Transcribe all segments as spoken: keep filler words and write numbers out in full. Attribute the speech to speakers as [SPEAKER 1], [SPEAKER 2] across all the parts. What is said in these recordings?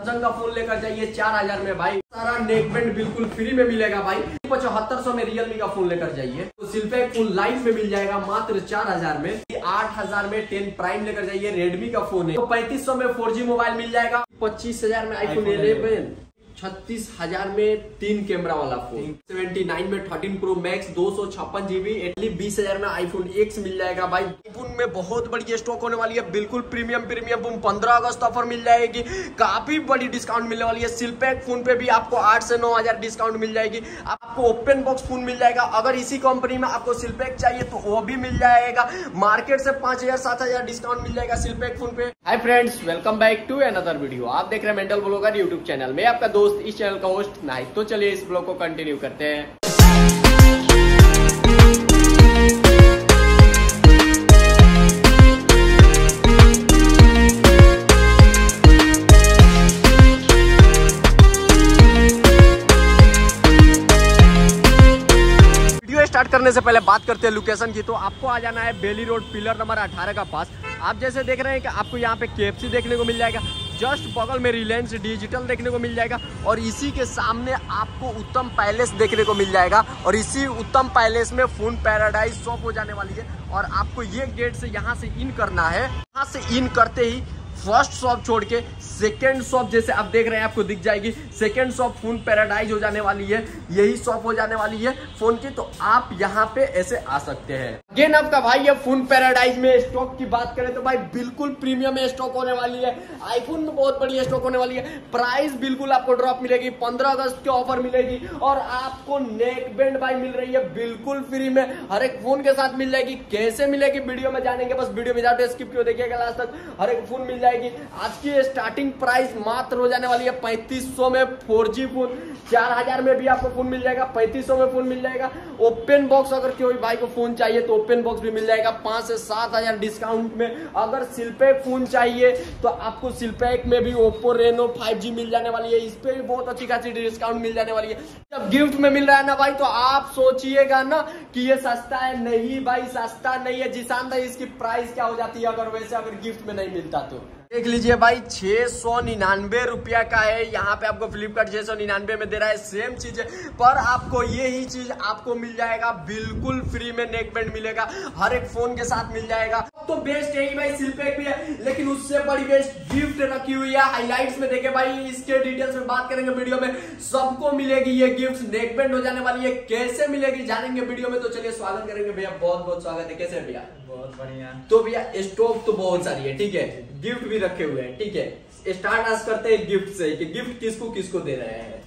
[SPEAKER 1] Samsung का phone लेकर जाइए चार हजार में भाई, सारा नेक बैंड बिल्कुल फ्री में मिलेगा भाई। पचहत्तर सौ में रियलमी का फोन लेकर जाइए तो सिल्पैक फुल लाइफ में मिल जाएगा मात्र चार हजार में। आठ हजार में टेन प्राइम लेकर जाइए, रेडमी का फोन है तो पैंतीस सौ में फोर जी मोबाइल मिल जाएगा। पच्चीस हजार में आईफोन इलेवन, छत्तीस हजार में तीन कैमरा वाला फोन, सेवेंटी नाइन में थर्टीन प्रो मैक्स दो सौ छप्पन जीबी, बीस हजार में आईफोन एक्स मिल जाएगा भाई। आईफोन में बहुत बड़ी स्टॉक होने वाली है, बिल्कुल प्रीमियम प्रीमियम पंद्रह अगस्त ऑफर मिल जाएगी, काफी बड़ी डिस्काउंट मिलने वाली है। सिल्पैक फोन पे भी आपको आठ से नौ हजार डिस्काउंट मिल जाएगी। आपको ओपन बॉक्स फोन मिल जाएगा, अगर इसी कंपनी में आपको सिल्पैक चाहिए तो वो भी मिल जाएगा। मार्केट से पांच हजार सात हजार डिस्काउंट मिल जाएगा सिल्पैक फोन पे। Hi friends, welcome back to another video. आप देख रहे हैं मेंटल ब्लॉगर यूट्यूब चैनल में, आपका दोस्त इस चैनल का होस्ट नाइक। तो चलिए इस ब्लॉग को कंटिन्यू करते हैं। वीडियो स्टार्ट करने से पहले बात करते हैं लोकेशन की। तो आपको आ जाना है बेली रोड पिलर नंबर अठारह का पास। आप जैसे देख रहे हैं कि आपको यहाँ पे केएफसी देखने को मिल जाएगा, जस्ट बगल में रिलायंस डिजिटल देखने को मिल जाएगा और इसी के सामने आपको उत्तम पैलेस देखने को मिल जाएगा और इसी उत्तम पैलेस में फोन पैराडाइज शॉप हो जाने वाली है। और आपको ये गेट से यहाँ से इन करना है, यहाँ से इन करते ही फर्स्ट शॉप छोड़ के सेकेंड शॉप जैसे आप देख रहे हैं आपको दिख जाएगी। सेकेंड शॉप फोन पैराडाइज हो जाने वाली है, यही शॉप हो जाने वाली है फोन की। तो आप यहाँ पे ऐसे आ सकते हैं। अगेन आपका भाई ये फोन पैराडाइज में स्टॉक की बात करें तो भाई बिल्कुल प्रीमियम स्टॉक होने वाली है। आईफोन में बहुत बड़ी स्टॉक होने वाली है। प्राइस बिल्कुल आपको ड्रॉप मिलेगी, पंद्रह अगस्त की ऑफर मिलेगी और आपको नेक बैंड भाई मिल रही है बिल्कुल फ्री में, हर एक फोन के साथ मिल जाएगी। कैसे मिलेगी वीडियो में जानेंगे, बस वीडियो में जाते स्किप क्यों देखिएगा लास्ट तक। हर एक फोन मिल जाएगी। आज की स्टार्टिंग प्राइस मात्र हो जाने वाली है पैंतीस सौ में फोर जी फोन, चार हजार में भी आपको फोन मिल जाएगा, पैंतीस सौ में फोन मिल जाएगा। ओपन बॉक्स अगर कोई भाई को फोन चाहिए तो ओपन बॉक्स भी मिल जाएगा पांच से सात हजार डिस्काउंट में। अगर सिल्पैक फोन चाहिए तो आपको सिल्पैक में भी ओप्पो रेनो फाइव जी मिल जाने वाली है, इस पे भी बहुत अच्छी खासी डिस्काउंट मिल जाने वाली है। जब गिफ्ट में मिल रहा है ना भाई तो आप सोचिएगा ना कि ये सस्ता है, नहीं भाई सस्ता नहीं है। जिसान भाई इसकी प्राइस क्या हो जाती है अगर वैसे अगर गिफ्ट में नहीं मिलता तो। देख लीजिए भाई छह सौ निन्यानवे रुपया का है, यहाँ पे आपको फ्लिपकार्ट छह सौ निन्यानवे में दे रहा है। सेम चीज है पर आपको ये ही चीज आपको मिल जाएगा बिल्कुल फ्री में। नेक बैंड मिलेगा, हर एक फोन के साथ मिल जाएगा। तो बेस्ट है ही भाई, सिल्पैक भी है, लेकिन उससे बड़ी बेस्ट गिफ्ट रखी हुई है। हाईलाइट्स में देखे भाई, इसके डिटेल्स में बात करेंगे वीडियो में, सबको मिलेगी ये गिफ्ट। नेक बैंड हो जाने वाली है, कैसे मिलेगी जानेंगे वीडियो में। तो चलिए स्वागत करेंगे भैया, बहुत बहुत स्वागत है। कैसे भैया?
[SPEAKER 2] बहुत बढ़िया।
[SPEAKER 1] तो भैया स्टॉक तो बहुत सारी है, ठीक है, गिफ्ट भी रखे हुए हैं, ठीक है। स्टार्ट आज करते हैं गिफ्ट से कि गिफ्ट किसको किसको दे रहे हैं।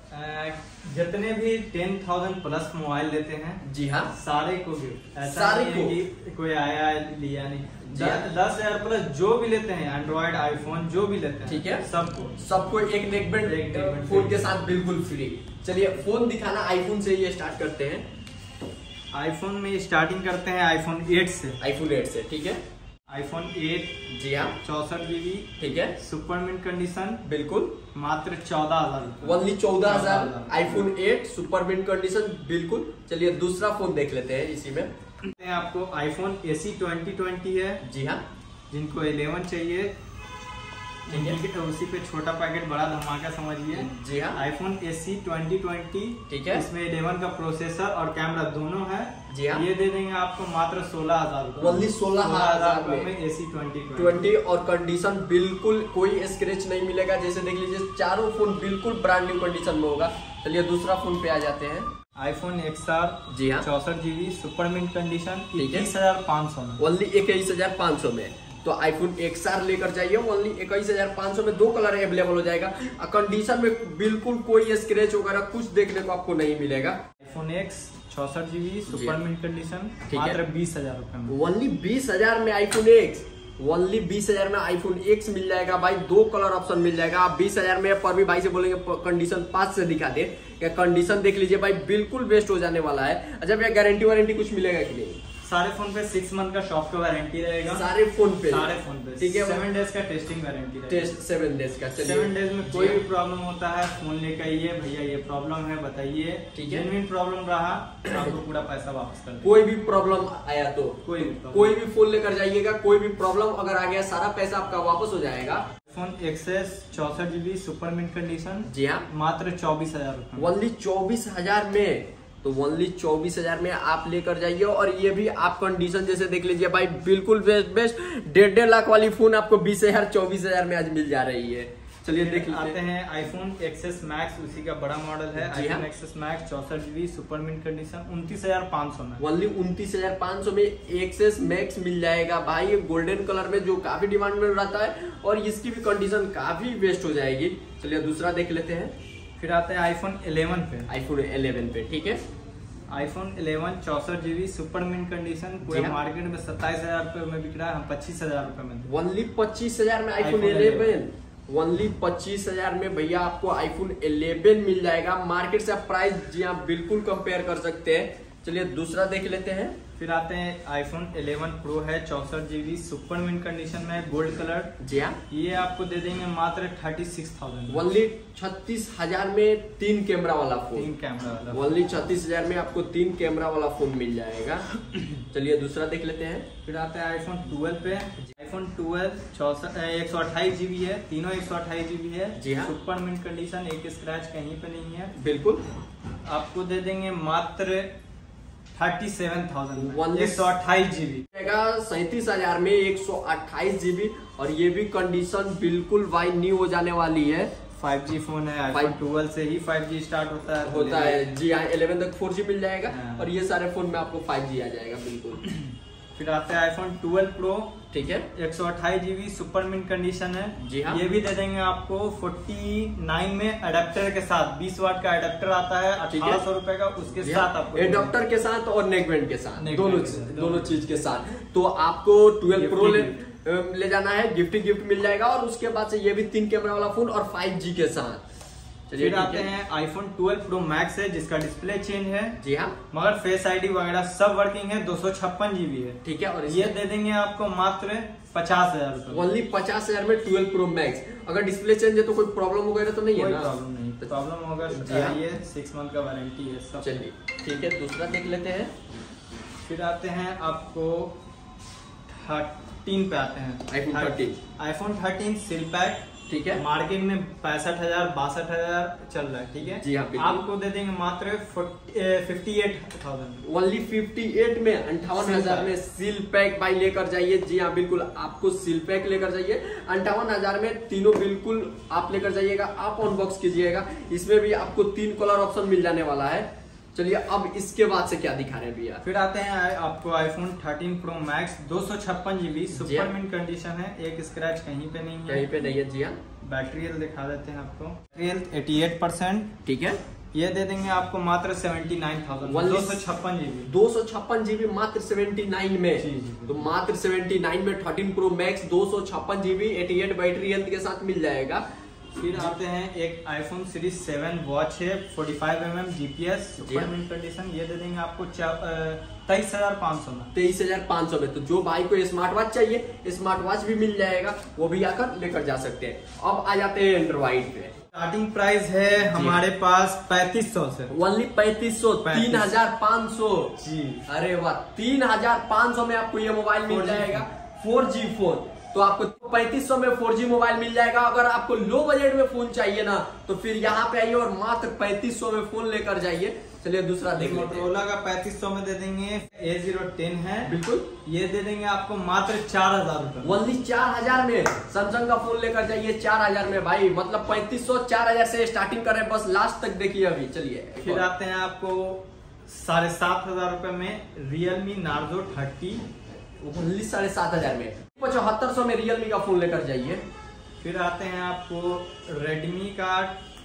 [SPEAKER 2] जितने भी टेन थाउजेंड प्लस मोबाइल लेते हैं, जी हाँ, सारे को गिफ्ट।
[SPEAKER 1] सारे को
[SPEAKER 2] कि कोई आया लिया नहीं, दस हजार प्लस जो भी लेते हैं, एंड्रॉइड आईफोन जो भी लेते हैं, ठीक है, सबको सबको एक नेक बैंड फोन के साथ बिल्कुल फ्री। चलिए फोन दिखाना, आईफोन से ये स्टार्ट करते हैं। आईफोन में स्टार्टिंग करते हैं आईफोन एट से।
[SPEAKER 1] आईफोन एट से, ठीक है।
[SPEAKER 2] आईफोन एट,
[SPEAKER 1] जी हाँ,
[SPEAKER 2] चौसठ जीबी, ठीक है, सुपर मिंट कंडीशन,
[SPEAKER 1] बिल्कुल
[SPEAKER 2] मात्र चौदह हजार
[SPEAKER 1] ओनली चौदह हजार iPhone eight super mint condition, बिल्कुल। चलिए दूसरा फोन देख लेते हैं। इसी में
[SPEAKER 2] आपको आईफोन एसी ट्वेंटी ट्वेंटी है, जी हाँ। जिनको इलेवन चाहिए उसी पे छोटा पैकेट बड़ा धमाका समझिए, जी हाँ। आईफोन एसी ट्वेंटी ट्वेंटी, ठीक है, इसमें इलेवन का प्रोसेसर और कैमरा दोनों है, जी हाँ। ये दे देंगे आपको मात्र सोलह हजार
[SPEAKER 1] ओनली सोलह हजार
[SPEAKER 2] में एसी ट्वेंटी
[SPEAKER 1] ट्वेंटी और कंडीशन बिल्कुल कोई स्क्रैच नहीं मिलेगा। जैसे देख लीजिए चारों फोन बिल्कुल ब्रांड न्यू कंडीशन में होगा। चलिए दूसरा फोन पे आ जाते हैं।
[SPEAKER 2] आईफोन एक्स आर, जी हाँ, चौसठ जीबी, सुपर मिंट कंडीशन, इक्कीस हजार पाँच सौ में,
[SPEAKER 1] ओनली इक्कीस हजार पाँच सौ में। तो आईफोन एक्स आर लेकर जाइए, ओनली इक्कीस हजार पाँच सौ में। दो कलर अवेलेबल हो जाएगा। कंडीशन में बिल्कुल कोई स्क्रैच वगैरह कुछ देखने को आपको नहीं मिलेगा।
[SPEAKER 2] आईफोन एक्स चौसठ जीबी, सुपर मिंट कंडीशन, मात्र बीस हजार रुपए में।
[SPEAKER 1] ओनली बीस हजार में आईफोन एक्स, ओनली बीस हजार में आईफोन एक्स मिल जाएगा भाई। दो कलर ऑप्शन मिल जाएगा। आप बीस हजार में पर भी भाई से बोलेंगे कंडीशन पास से दिखा दे, क्या कंडीशन देख लीजिए भाई, बिल्कुल बेस्ट हो जाने वाला है। अच्छा भैया गारंटी वारंटी कुछ मिलेगा कि नहीं?
[SPEAKER 2] सारे फोन पे सिक्स मंथ का शॉप का वारंटी रहेगा।
[SPEAKER 1] सारे फोन पे
[SPEAKER 2] सारे फोन पे
[SPEAKER 1] ठीक है।
[SPEAKER 2] सेवन डेज का टेस्टिंग वारंटी रहेगा।
[SPEAKER 1] टेस्ट सेवन डेज का।
[SPEAKER 2] सेवन डेज में कोई भी प्रॉब्लम होता है फोन लेकर आइए, भैया ये प्रॉब्लम है बताइए, ठीक है। जेन्युइन प्रॉब्लम रहा आपको पूरा पैसा वापस कर।
[SPEAKER 1] कोई भी प्रॉब्लम आया तो
[SPEAKER 2] कोई भी
[SPEAKER 1] कोई भी फोन लेकर जाइएगा, कोई भी प्रॉब्लम अगर आ गया सारा पैसा आपका वापस हो जाएगा।
[SPEAKER 2] आईफोन एक्सेस चौसठ जीबी सुपर मिंट कंडीशन।
[SPEAKER 1] जी हाँ,
[SPEAKER 2] मात्र चौबीस हजार रूपए।
[SPEAKER 1] ओनली चौबीस हजार में, तो ओनली चौबीस हजार में आप लेकर जाइए। और ये भी आप कंडीशन जैसे देख लीजिए भाई, बिल्कुल बेस्ट बेस्ट डेढ़ डेढ़ लाख वाली फोन आपको बीस हजार चौबीस हजार में आज मिल जा रही है। चलिए देख
[SPEAKER 2] आते हैं आईफोन एक्सेस मैक्स, उसी का बड़ा मॉडल है। आईफोन
[SPEAKER 1] हाँ?
[SPEAKER 2] एक्सेस मैक्स चौसठ जीबी सुपर मिंट कंडीशन उनतीस हजार पाँच सौ में।
[SPEAKER 1] ओनली उनतीस हजार पाँच सौ में एक्सेस मैक्स मिल जाएगा भाई, ये गोल्डन कलर में जो काफी डिमांड में रहता है और इसकी भी कंडीशन काफी बेस्ट हो जाएगी। चलिए दूसरा देख लेते हैं।
[SPEAKER 2] फिर आते हैं आईफोन इलेवन पे।
[SPEAKER 1] आईफोन इलेवन पे, ठीक है।
[SPEAKER 2] आईफोन इलेवन चौसठ जीबी सुपर मिंट कंडीशन पूरे
[SPEAKER 1] हाँ?
[SPEAKER 2] मार्केट में सत्ताईस हजार रूपए में बिक रहा है, हम पच्चीस हजार रूपए में।
[SPEAKER 1] ओनली पच्चीस हजार में आईफोन इलेवन, ओनली पच्चीस हजार में भैया आपको आईफोन इलेवन मिल जाएगा। मार्केट से आप प्राइस जी आप बिल्कुल कंपेयर कर सकते हैं। चलिए दूसरा देख लेते हैं।
[SPEAKER 2] फिर आते हैं आईफोन इलेवन प्रो है चौसठ जीबी सुपर मिंट कंडीशन में गोल्ड कलर।
[SPEAKER 1] जी हाँ,
[SPEAKER 2] ये आपको दे देंगे मात्र थर्टी सिक्स थाउजेंड।
[SPEAKER 1] ओनली छत्तीस हजार में तीन कैमरा वाला फोन,
[SPEAKER 2] तीन कैमरा वाला।
[SPEAKER 1] ओनली छत्तीस हजार में आपको तीन कैमरा वाला फोन मिल जाएगा। चलिए दूसरा देख लेते हैं।
[SPEAKER 2] फिर आता है आईफोन ट्वेल्व पे। आईफोन ट्वेल्व चौसठ एक सौ अट्ठाईस जीबी है, तीनों एक सौ अट्ठाईस जीबी है।
[SPEAKER 1] जी हाँ,
[SPEAKER 2] सुपर मिंट कंडीशन, एक स्क्रैच कहीं पे नहीं है।
[SPEAKER 1] बिल्कुल
[SPEAKER 2] आपको दे देंगे मात्र थर्टी सेवन थाउजेंड,
[SPEAKER 1] Only-
[SPEAKER 2] एक सौ अट्ठाईस जीबी
[SPEAKER 1] सैतीस हजार में एक सौ अट्ठाईस जीबी। और ये भी कंडीशन बिल्कुल भाई न्यू हो जाने वाली है।
[SPEAKER 2] फाइव जी फोन है। आईफोन ट्वेल्व से ही फाइव जी स्टार्ट होता है
[SPEAKER 1] होता है जी हाँ, इलेवन तक फोर जी मिल जाएगा।
[SPEAKER 2] हाँ।
[SPEAKER 1] और ये सारे फोन में आपको फाइव जी आ जाएगा बिल्कुल।
[SPEAKER 2] फिर आता है आईफोन ट्वेल्व प्रो,
[SPEAKER 1] ठीक है,
[SPEAKER 2] एक सौ अट्ठाईस जीबी सुपर मिंट कंडीशन है।
[SPEAKER 1] जी हाँ,
[SPEAKER 2] ये भी दे देंगे आपको उनचास में अडेप्टर के साथ। बीस वाट का अडेप्टर आता है अठारह सौ रुपए का, उसके साथ आपको
[SPEAKER 1] एडॉप्टर के साथ और नेक बैंड के साथ,
[SPEAKER 2] नेक
[SPEAKER 1] दोनों
[SPEAKER 2] बैंड के साथ,
[SPEAKER 1] दोनों चीज के साथ। तो आपको ट्वेल्व प्रो ले, ले जाना है, गिफ्ट गिफ्ट मिल जाएगा। और उसके बाद से ये भी तीन कैमरा वाला फोन और फाइव जी के साथ।
[SPEAKER 2] फिर आते हैं आईफोन ट्वेल्व प्रो मैक्स है, जिसका डिस्प्ले चेंज है।
[SPEAKER 1] जी हाँ,
[SPEAKER 2] मगर फेस आईडी वगैरह सब वर्किंग है, दो सौ छप्पन जीबी है।
[SPEAKER 1] ठीक है। और
[SPEAKER 2] ये दे देंगे आपको मात्र पचास हजार रूपए।
[SPEAKER 1] ओनली पचास हजार में ट्वेल्व प्रो मैक्स। अगर डिस्प्ले चेंज है तो कोई प्रॉब्लम वगैरह तो नहीं है ना?
[SPEAKER 2] प्रॉब्लम नहीं, प्रॉब्लम होगा ये सिक्स मंथ का वारंटी है सब।
[SPEAKER 1] चलिए ठीक है, दूसरा देख लेते हैं।
[SPEAKER 2] फिर आते हैं आपको थर्टीन पे आते हैं।
[SPEAKER 1] IPhone thirteen,
[SPEAKER 2] iPhone thirteen seal pack,
[SPEAKER 1] ठीक है।
[SPEAKER 2] मार्केट में पैंसठ हजार बासठ हजार चल रहा है, ठीक है।
[SPEAKER 1] जी हाँ,
[SPEAKER 2] आपको दे देंगे मात्र fifty eight thousand.
[SPEAKER 1] Only fifty eight में अंठावन हजार में सील पैक भाई लेकर जाइए। जी हाँ बिल्कुल, आपको सील पैक लेकर जाइए अंठावन हजार में। तीनों बिल्कुल आप लेकर जाइएगा, आप अनबॉक्स कीजिएगा। इसमें भी आपको तीन कलर ऑप्शन मिल जाने वाला है। चलिए अब इसके बाद से क्या दिखा रहे हैं भैया?
[SPEAKER 2] फिर आते हैं आपको आईफोन थर्टीन प्रो मैक्स, दो सौ छप्पन जीबी सुपर मिंट कंडीशन है, एक स्क्रैच कहीं पे नहीं है।
[SPEAKER 1] कहीं पे नहीं है। जी हाँ,
[SPEAKER 2] बैटरी हेल्थ दिखा देते हैं आपको। बैटरी हेल्थ अठासी परसेंट,
[SPEAKER 1] ठीक है।
[SPEAKER 2] ये दे देंगे आपको मात्र सेवेंटी नाइन थाउजेंड, दो सौ छप्पन जीबी
[SPEAKER 1] दो सौ छप्पन जीबी मात्र सेवेंटी नाइन में।
[SPEAKER 2] जी जी,
[SPEAKER 1] तो मात्र सेवेंटी नाइन में थर्टीन प्रो मैक्स दो सौ छप्पन जीबी अठासी बैटरी हेल्थ के साथ मिल जाएगा।
[SPEAKER 2] फिर आते हैं एक आईफोन सीरीज सेवन वॉच है, पैंतालीस M M GPS super mint condition. ये दे देंगे आपको तेईस हजार पाँच सौ में।
[SPEAKER 1] तेईस हजार पाँच सौ में। तो जो भाई को स्मार्ट वॉच चाहिए, स्मार्ट वॉच भी मिल जाएगा, वो भी आकर लेकर जा सकते हैं। अब आ जाते हैं एंड्रॉइड पे।
[SPEAKER 2] स्टार्टिंग प्राइस है हमारे पास पैंतीस सौ से।
[SPEAKER 1] ओनली पैंतीस सौ, तीन हजार पाँच सौ।
[SPEAKER 2] जी,
[SPEAKER 1] अरे वाह, तीन हजार पाँच सौ में आपको ये मोबाइल मिल जाएगा, फोर जी फोन। तो आपको पैंतीस सौ में फोर जी मोबाइल मिल जाएगा। अगर आपको लो बजट में फोन चाहिए ना, तो फिर यहाँ पे आइए और मात्र पैंतीस सौ में फोन लेकर जाइए। चलिए दूसरा देख लेते हैं।
[SPEAKER 2] मोटरोला का पैंतीस सौ में दे देंगे, ए जीरो टेन है,
[SPEAKER 1] बिल्कुल।
[SPEAKER 2] ये दे देंगे आपको मात्र चार हजार रूपए।
[SPEAKER 1] ओनली चार हजार में सैमसंग का फोन लेकर जाइए, चार हजार में भाई। मतलब पैंतीस सौ चार हजार से स्टार्टिंग कर रहे हैं, बस लास्ट तक देखिए अभी। चलिए
[SPEAKER 2] फिर आते हैं आपको साढ़े सात हजार रूपए में रियलमी नार्जो थर्टी,
[SPEAKER 1] ओनली साढ़े सात हजार में। पचहत्तर सौ में रियलमी का फोन लेकर जाइए।
[SPEAKER 2] फिर आते हैं आपको रेडमी का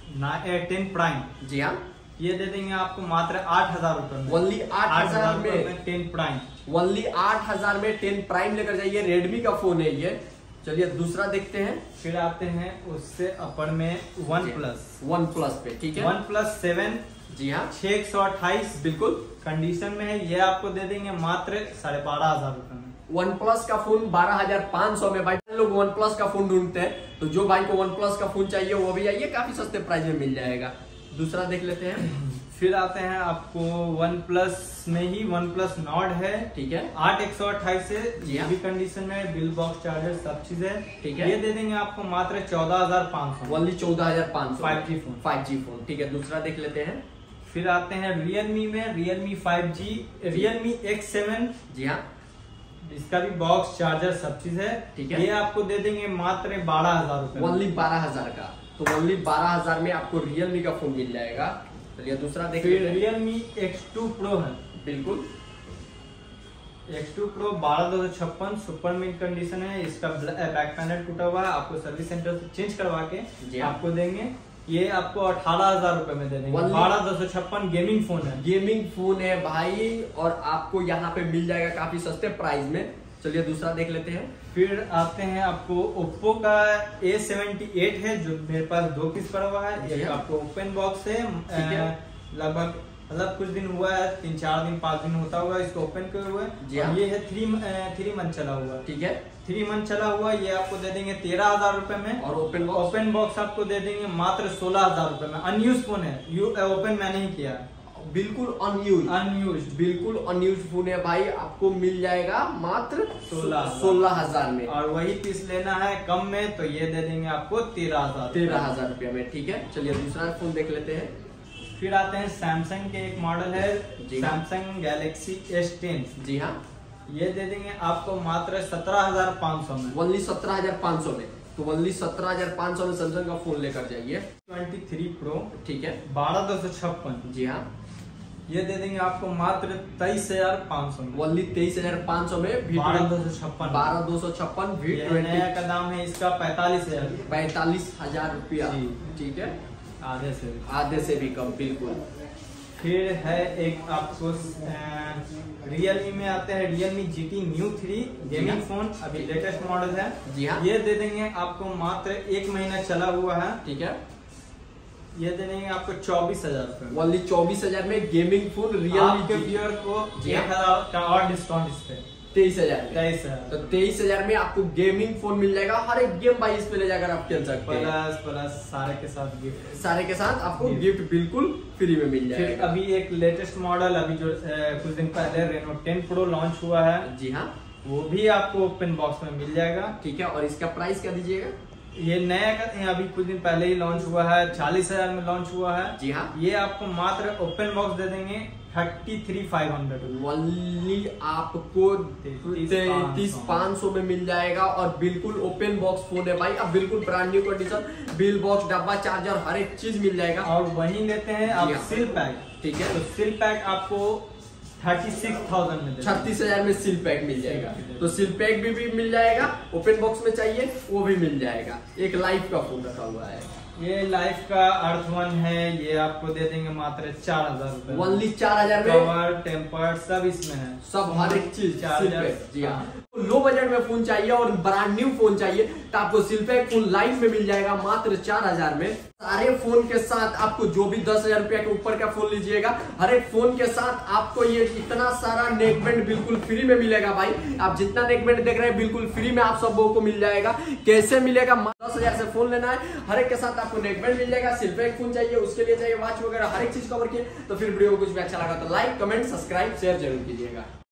[SPEAKER 2] टेन प्राइम।
[SPEAKER 1] जी हाँ,
[SPEAKER 2] ये दे देंगे आपको मात्र आठ हजार रूपए में।
[SPEAKER 1] ओनली आठ हजार में
[SPEAKER 2] टेन प्राइम,
[SPEAKER 1] ओनली आठ हजार में टेन प्राइम लेकर जाइए। रेडमी का फोन है ये। चलिए दूसरा देखते हैं।
[SPEAKER 2] फिर आते हैं उससे अपर में वन प्लस
[SPEAKER 1] वन प्लस पे, ठीक है।
[SPEAKER 2] वन प्लस सेवन,
[SPEAKER 1] जी हाँ,
[SPEAKER 2] छह एक सौ अट्ठाईस
[SPEAKER 1] बिल्कुल
[SPEAKER 2] कंडीशन में है। ये आपको दे देंगे मात्र साढ़े बारह हजार रूपए में।
[SPEAKER 1] वन प्लस का फोन बारह हजार पाँच सौ में। भाई लोग वन प्लस का फोन ढूंढते हैं, तो जो भाई को वन प्लस का फोन चाहिए वो भी आइए, काफी सस्ते प्राइस में मिल जाएगा। दूसरा देख लेते हैं।
[SPEAKER 2] फिर आते हैं आपको वन प्लस में ही वन प्लस नॉट है,
[SPEAKER 1] ठीक है,
[SPEAKER 2] आठ एक सौ अट्ठाईस है,
[SPEAKER 1] जी हाँ,
[SPEAKER 2] भी कंडीशन में, बिल बॉक्स चार्जर सब चीज है,
[SPEAKER 1] ठीक है।
[SPEAKER 2] ये दे देंगे आपको मात्र चौदह हजार पाँच सौ,
[SPEAKER 1] ओनली चौदह हजार पाँच सौ,
[SPEAKER 2] five G phone,
[SPEAKER 1] five G phone, ठीक है। दूसरा देख लेते हैं।
[SPEAKER 2] फिर आते हैं रियलमी में, Realme five G, Realme X seven,
[SPEAKER 1] जी हाँ,
[SPEAKER 2] इसका भी बॉक्स चार्जर सब चीज है,
[SPEAKER 1] ठीक है।
[SPEAKER 2] ये आपको दे देंगे मात्र बारह हजार रूपए,
[SPEAKER 1] ओनली बारह हजार का। तो ओनली बारह हजार में आपको रियलमी का फोन मिल जाएगा। चलिए दूसरा देख लेते हैं।
[SPEAKER 2] रियलमी एक्स टू प्रो है,
[SPEAKER 1] बिल्कुल
[SPEAKER 2] एक्स टू प्रो बारह दो सौ छप्पन, सुपर मिड कंडीशन है, इसका बैक पैनल टूटा हुआ है, आपको सर्विस सेंटर से चेंज करवा के आपको देंगे, ये आपको अठारह हजार रूपए में दे देंगे। बारह दो सौ छप्पन गेमिंग फोन है,
[SPEAKER 1] गेमिंग फोन है भाई, और आपको यहाँ पे मिल जाएगा काफी सस्ते प्राइस में। चलिए दूसरा देख लेते हैं।
[SPEAKER 2] फिर आते हैं आपको ओप्पो का ए सेवेंटी एट है, जो मेरे पास दो पीस पड़ा हुआ है, ये आपको ओपन बॉक्स है, लगभग मतलब कुछ दिन हुआ है, तीन चार दिन पाँच दिन होता हुआ इसको ओपन किए हुए, ये है थ्री थ्री मंथ चला हुआ है,
[SPEAKER 1] ठीक है,
[SPEAKER 2] थ्री मंथ चला हुआ, ये आपको दे देंगे तेरह हजार रूपए में,
[SPEAKER 1] और ओपन बॉक्स
[SPEAKER 2] ओपन बॉक्स आपको दे देंगे मात्र सोलह हजार रूपए में। अनयूज फोन है, यू ओपन मैंने ही किया,
[SPEAKER 1] बिल्कुल अनयूज,
[SPEAKER 2] अनयूज
[SPEAKER 1] बिल्कुल अनयूज फोन है भाई, आपको मिल जाएगा मात्र
[SPEAKER 2] सोलह
[SPEAKER 1] सोलह हजार में,
[SPEAKER 2] और वही पीस लेना है कम में तो ये दे देंगे आपको तेरह हजार
[SPEAKER 1] तेरह हजार रुपया में, ठीक है। चलिए दूसरा फोन देख लेते हैं।
[SPEAKER 2] फिर आते हैं सैमसंग के एक मॉडल है, सैमसंग गैलेक्सी एस टेन,
[SPEAKER 1] जी हाँ,
[SPEAKER 2] ये दे देंगे आपको मात्र सत्रह हजार पाँच सौ में,
[SPEAKER 1] ओनली सत्रह हजार पाँच सौ में। तो ओनली सत्रह हजार पाँच सौ में सैमसंग का फोन लेकर जाइए।
[SPEAKER 2] ट्वेंटी थ्री प्रो,
[SPEAKER 1] ठीक है,
[SPEAKER 2] बारह दो सौ छप्पन,
[SPEAKER 1] जी हाँ,
[SPEAKER 2] ये दे देंगे आपको मात्र तेईस हजार पाँच सौ में,
[SPEAKER 1] ओनली तेईस हजार पाँच सौ में,
[SPEAKER 2] बारह दो सौ छप्पन,
[SPEAKER 1] बारह दो सौ छप्पन वी ट्वेंटी
[SPEAKER 2] का दाम है इसका पैतालीस हजार
[SPEAKER 1] पैतालीस हजार रुपया, ठीक है,
[SPEAKER 2] आधे से
[SPEAKER 1] आधे से भी कम, बिल्कुल।
[SPEAKER 2] फिर है एक आपको रियलमी में आते हैं Realme G T Neo three gaming phone, अभी लेटेस्ट मॉडल है,
[SPEAKER 1] जी हाँ,
[SPEAKER 2] ये दे देंगे आपको मात्र एक महीना चला हुआ है,
[SPEAKER 1] ठीक है,
[SPEAKER 2] ये दे देंगे आपको चौबीस हजार रूपए,
[SPEAKER 1] ओनली चौबीस हजार में गेमिंग फोन रियलमी
[SPEAKER 2] आपके व्यूअर को एक हजार का और डिस्काउंट इस पे
[SPEAKER 1] तेईस हजार
[SPEAKER 2] तेईस हजार
[SPEAKER 1] तो तेईस हजार में आपको गेमिंग फोन मिल जाएगा, हर एक गेम भाई इस पे ले जाकर आप खेल सकते हैं,
[SPEAKER 2] प्लस प्लस सारे के साथ गिफ्ट,
[SPEAKER 1] सारे के साथ आपको गिफ्ट बिल्कुल फ्री में मिल
[SPEAKER 2] फिर
[SPEAKER 1] जाएगा।
[SPEAKER 2] अभी एक लेटेस्ट मॉडल अभी जो ए, कुछ दिन पहले रेनो टेन प्रो लॉन्च हुआ है,
[SPEAKER 1] जी हाँ,
[SPEAKER 2] वो भी आपको ओपन बॉक्स में मिल जाएगा,
[SPEAKER 1] ठीक है, और इसका प्राइस क्या दीजिएगा?
[SPEAKER 2] ये नया का अभी कुछ दिन पहले ही लॉन्च हुआ है, चालीस हजार में लॉन्च हुआ है,
[SPEAKER 1] जी हाँ,
[SPEAKER 2] ये आपको मात्र ओपन बॉक्स दे देंगे thirty three five hundred,
[SPEAKER 1] only आपको तैतीस पाँच सौ में मिल जाएगा, और बिल्कुल ओपन बॉक्स फोन है भाई, अब बिल्कुल brand new condition, bill box, डब्बा, चार्जर, हर एक चीज मिल जाएगा।
[SPEAKER 2] और वही लेते हैं आप सिल पैक,
[SPEAKER 1] ठीक है,
[SPEAKER 2] तो सिल पैक आपको थर्टी सिक्स थाउजेंड में
[SPEAKER 1] छत्तीस हजार में सिल पैक मिल जाएगा, तो सिल पैक भी, भी मिल जाएगा, ओपन बॉक्स में चाहिए वो भी मिल जाएगा। एक लाइफ का फोन रखा हुआ है,
[SPEAKER 2] ये लाइफ का अर्थ वन है, ये आपको दे देंगे मात्र चार हजार रूपए,
[SPEAKER 1] ओनली चार हजार में,
[SPEAKER 2] कवर टेम्पर सब इसमें है,
[SPEAKER 1] सब हर एक चीज
[SPEAKER 2] चार्जर,
[SPEAKER 1] जी हाँ। लो बजट में फोन चाहिए और ब्रांड न्यू फोन चाहिए तो आपको सिलपैक फोन लाइफ में मिल जाएगा मात्र चार हजार में। सारे फोन के साथ आपको जो भी दस हजार रुपया के ऊपर का फोन लीजिएगा, हर एक फोन के साथ आपको ये इतना सारा नेकबैंड बिल्कुल फ्री में मिलेगा भाई। आप जितना नेकबैंड देख रहे हैं बिल्कुल फ्री में आप सबों को मिल जाएगा। कैसे मिलेगा? दस हजार से फोन लेना है, हर एक के साथ आपको नेकबैंड मिल जाएगा। सिलपैक फोन चाहिए उसके लिए चाहिए वॉच वगैरह हर एक चीज कवर किए। तो फिर वीडियो को कुछ भी अच्छा लगा तो लाइक कमेंट सब्सक्राइब शेयर जरूर कीजिएगा।